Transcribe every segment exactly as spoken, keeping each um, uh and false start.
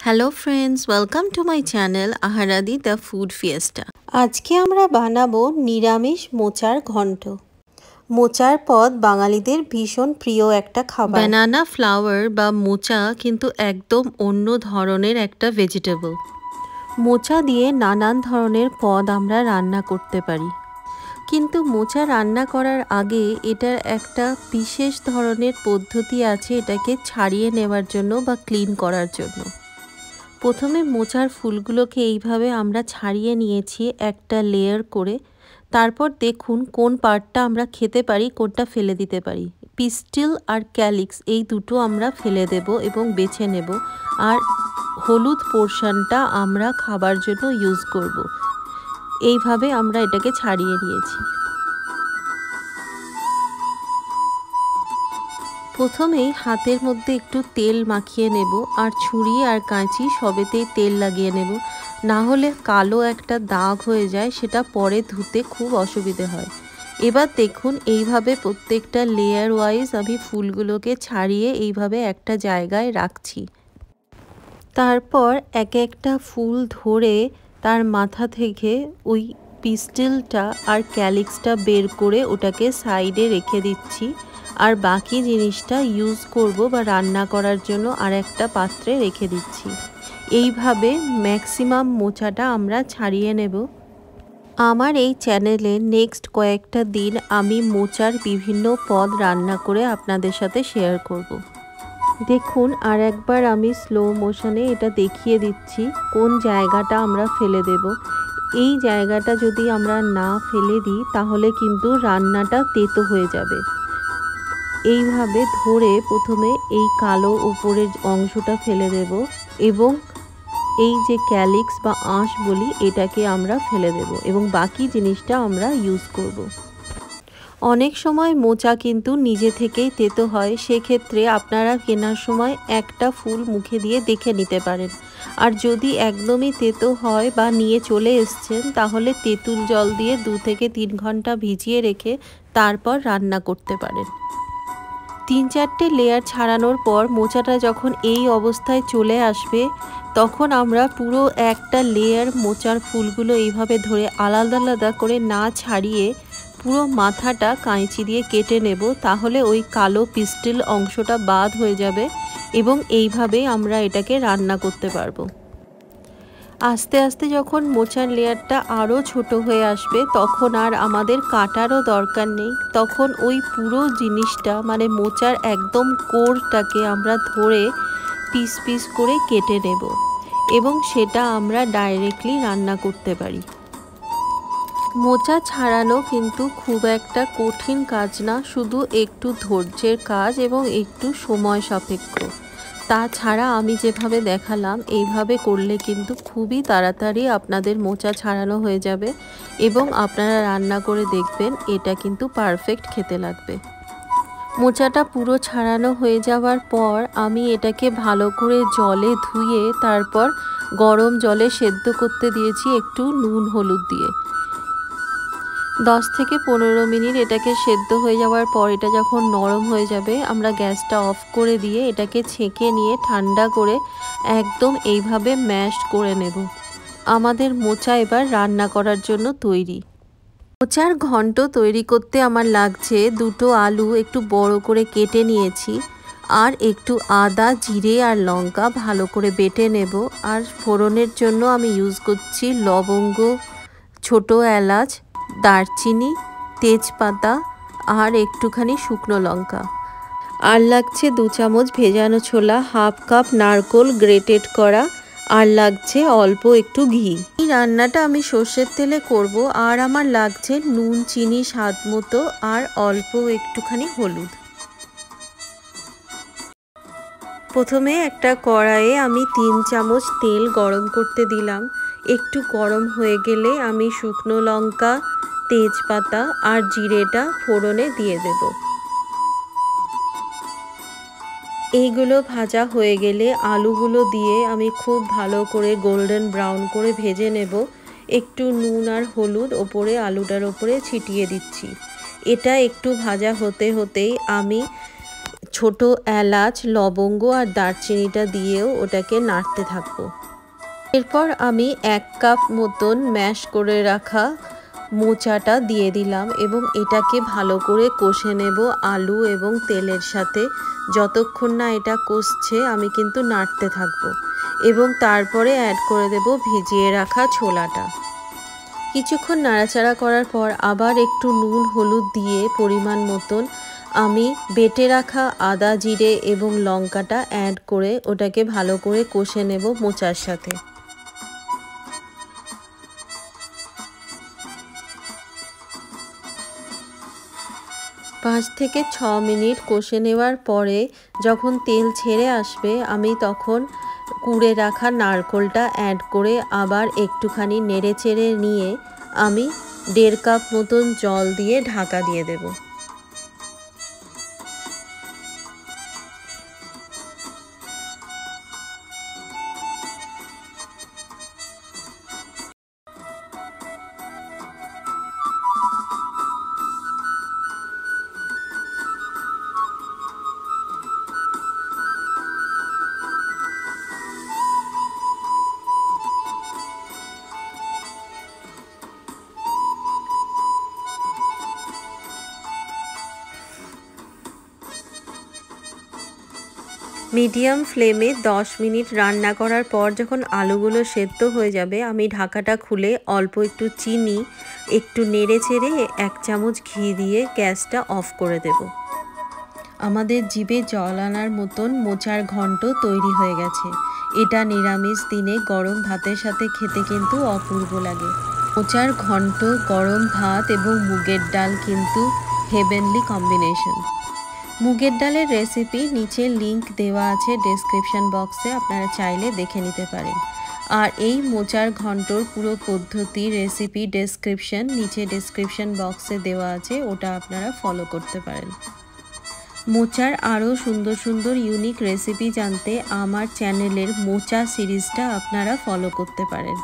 Hello friends, welcome to my channel Aharadi the food fiesta. আজকে আমরা বানাবো নিরামিষ মোচার ঘন্ট। মোচার পদ বাঙালিদের ভীষণ প্রিয় একটা খাবার। ব্যানানা ফ্লাওয়ার বা মোচা কিন্তু একদম অন্য ধরনের একটা ভেজিটেবল। মোচা দিয়ে নানান ধরনের পদ আমরা রান্না করতে পারি, কিন্তু মোচা রান্না করার আগে এটার একটা বিশেষ ধরনের পদ্ধতি আছে এটাকে ছাড়িয়ে নেওয়ার জন্য বা ক্লিন করার জন্য। প্রথমে মোচার ফুলগুলোকে এইভাবে আমরা ছাড়িয়ে নিয়েছি একটা লেয়ার করে। তারপর দেখুন কোন পার্টটা আমরা খেতে পারি, কোনটা ফেলে দিতে পারি। পিস্টিল আর ক্যালিক্স এই দুটো আমরা ফেলে দেব এবং বেছে নেব, আর হলুদ পোর্শনটা আমরা খাবার জন্য ইউজ করব। এইভাবে আমরা এটাকে ছাড়িয়ে নিয়েছি। প্রথমেই হাতের মধ্যে একটু তেল মাখিয়ে নেব, আর ছুরি আর কাঁচি সবেতেই তেল লাগিয়ে নেব, না হলে কালো একটা দাগ হয়ে যায়, সেটা পরে ধুতে খুব অসুবিধে হয়। এবার দেখুন এইভাবে প্রত্যেকটা লেয়ার ওয়াইজ আমি ফুলগুলোকে ছাড়িয়ে এইভাবে একটা জায়গায় রাখছি। তারপর এক একটা ফুল ধরে তার মাথা থেকে ওই পিস্টিলটা আর ক্যালিক্সটা বের করে ওটাকে সাইডে রেখে দিচ্ছি, আর বাকি জিনিসটা ইউজ করব বা রান্না করার জন্য আর একটা পাত্রে রেখে দিচ্ছি। এইভাবে ম্যাক্সিমাম মোচাটা আমরা ছাড়িয়ে নেব। আমার এই চ্যানেলে নেক্সট কয়েকটা দিন আমি মোচার বিভিন্ন পদ রান্না করে আপনাদের সাথে শেয়ার করব। দেখুন আর একবার আমি স্লো মোশনে এটা দেখিয়ে দিচ্ছি কোন জায়গাটা আমরা ফেলে দেব। এই জায়গাটা যদি আমরা না ফেলে দিই তাহলে কিন্তু রান্নাটা তেতো হয়ে যাবে। এইভাবে ধরে প্রথমে এই কালো উপরের অংশটা ফেলে দেব, এবং এই যে ক্যালিক্স বা আঁশ বলি এটাকে আমরা ফেলে দেব, এবং বাকি জিনিসটা আমরা ইউজ করব। অনেক সময় মোচা কিন্তু নিজে থেকেই তেতো হয়, সেক্ষেত্রে আপনারা কেনার সময় একটা ফুল মুখে দিয়ে দেখে নিতে পারেন। আর যদি একদমই তেতো হয় বা নিয়ে চলে এসছেন তাহলে তেঁতুল জল দিয়ে দু থেকে তিন ঘন্টা ভিজিয়ে রেখে তারপর রান্না করতে পারেন। তিন চারটে লেয়ার ছাড়ানোর পর মোচাটা যখন এই অবস্থায় চলে আসবে তখন আমরা পুরো একটা লেয়ার মোচার ফুলগুলো এইভাবে ধরে আলাদা আলাদা করে না ছাড়িয়ে পুরো মাথাটা কাঁচি দিয়ে কেটে নেব, তাহলে ওই কালো পিস্টিল অংশটা বাদ হয়ে যাবে এবং এইভাবেই আমরা এটাকে রান্না করতে পারবো। আস্তে আস্তে যখন মোচার লেয়ারটা আরও ছোট হয়ে আসবে তখন আর আমাদের কাটারও দরকার নেই, তখন ওই পুরো জিনিসটা মানে মোচার একদম কোরটাকে আমরা ধরে পিস পিস করে কেটে নেব, এবং সেটা আমরা ডাইরেক্টলি রান্না করতে পারি। মোচা ছাড়ানো কিন্তু খুব একটা কঠিন কাজ না, শুধু একটু ধৈর্যের কাজ এবং একটু সময় সাপেক্ষ। তাছাড়া আমি যেভাবে দেখালাম এইভাবে করলে কিন্তু খুবই তাড়াতাড়ি আপনাদের মোচা ছাড়ানো হয়ে যাবে, এবং আপনারা রান্না করে দেখবেন এটা কিন্তু পারফেক্ট খেতে লাগবে। মোচাটা পুরো ছাড়ানো হয়ে যাওয়ার পর আমি এটাকে ভালো করে জলে ধুয়ে তারপর গরম জলে সেদ্ধ করতে দিয়েছি একটু নুন হলুদ দিয়ে। দশ থেকে পনেরো মিনিট এটাকে সেদ্ধ হয়ে যাওয়ার পর এটা যখন নরম হয়ে যাবে আমরা গ্যাসটা অফ করে দিয়ে এটাকে ছেঁকে নিয়ে ঠান্ডা করে একদম এইভাবে ম্যাশ করে নেব। আমাদের মোচা এবার রান্না করার জন্য তৈরি। মোচার ঘন্ট তৈরি করতে আমার লাগছে দুটো আলু একটু বড় করে কেটে নিয়েছি, আর একটু আদা জিরে আর লঙ্কা ভালো করে বেটে নেব। আর ফোড়নের জন্য আমি ইউজ করছি লবঙ্গ, ছোট এলাচ, দারচিনি, তেজপাতা আর একটুখানি শুকনো লঙ্কা। আর লাগছে দু চামচ ভেজানো ছোলা, হাফ কাপ নারকোল গ্রেটেড করা, আর লাগছে অল্প একটু ঘি। এই রান্নাটা আমি সর্ষের তেলে করব, আর আমার লাগছে নুন চিনি স্বাদ মতো আর অল্প একটুখানি হলুদ। প্রথমে একটা কড়াইয়ে আমি তিন চামচ তেল গরম করতে দিলাম। একটু গরম হয়ে গেলে আমি শুকনো লঙ্কা, তেজপাতা আর জিরেটা ফোড়নে দিয়ে দেব। এইগুলো ভাজা হয়ে গেলে আলুগুলো দিয়ে আমি খুব ভালো করে গোল্ডেন ব্রাউন করে ভেজে নেব। একটু নুন আর হলুদ ওপরে আলুটার ওপরে ছিটিয়ে দিচ্ছি। এটা একটু ভাজা হতে হতেই আমি ছোট এলাচ, লবঙ্গ আর দারচিনিটা দিয়েও ওটাকে নাড়তে থাকবো। এরপর আমি এক কাপ মতন ম্যাশ করে রাখা মোচাটা দিয়ে দিলাম এবং এটাকে ভালো করে কষে নেব আলু এবং তেলের সাথে। যতক্ষণ না এটা কষছে আমি কিন্তু নাড়তে থাকবো এবং তারপরে অ্যাড করে দেব ভিজিয়ে রাখা ছোলাটা। কিছুক্ষণ নাড়াচাড়া করার পর আবার একটু নুন হলুদ দিয়ে পরিমাণ মতন আমি বেটে রাখা আদা, জিরে এবং লঙ্কাটা অ্যাড করে ওটাকে ভালো করে কষে নেব মোচার সাথে। পাঁচ থেকে ছ মিনিট কষে নেওয়ার পরে যখন তেল ছেড়ে আসবে আমি তখন কুড়ে রাখা নারকোলটা অ্যাড করে আবার একটুখানি নেড়ে চেড়ে নিয়ে আমি দেড় কাপ মতন জল দিয়ে ঢাকা দিয়ে দেব। মিডিয়াম ফ্লেমে দশ মিনিট রান্না করার পর যখন আলুগুলো সেদ্ধ হয়ে যাবে আমি ঢাকাটা খুলে অল্প একটু চিনি, একটু নেড়ে চেড়ে এক চামচ ঘি দিয়ে গ্যাসটা অফ করে দেব। আমাদের জিভে জল আনার মতন মোচার ঘন্ট তৈরি হয়ে গেছে। এটা নিরামিষ দিনে গরম ভাতের সাথে খেতে কিন্তু অপূর্ব লাগে। মোচার ঘন্ট, গরম ভাত এবং মুগের ডাল কিন্তু হেভেনলি কম্বিনেশন। মুগের ডালের রেসিপি নিচে লিংক দেওয়া আছে ডেসক্রিপশন বক্সে, আপনারা চাইলে দেখে নিতে পারেন। আর এই মোচার ঘন্টর পুরো পদ্ধতি রেসিপি ডেসক্রিপশন নিচে ডেসক্রিপশন বক্সে দেওয়া আছে, ওটা আপনারা ফলো করতে পারেন। মোচার আরও সুন্দর সুন্দর ইউনিক রেসিপি জানতে আমার চ্যানেলের মোচা সিরিজটা আপনারা ফলো করতে পারেন।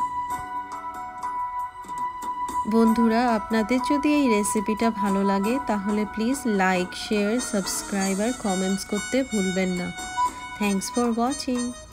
বন্ধুরা, আপনাদের যদি এই রেসিপিটা ভালো লাগে তাহলে প্লিজ লাইক, শেয়ার, সাবস্ক্রাইব আর কমেন্টস করতে ভুলবেন না। Thanks for watching.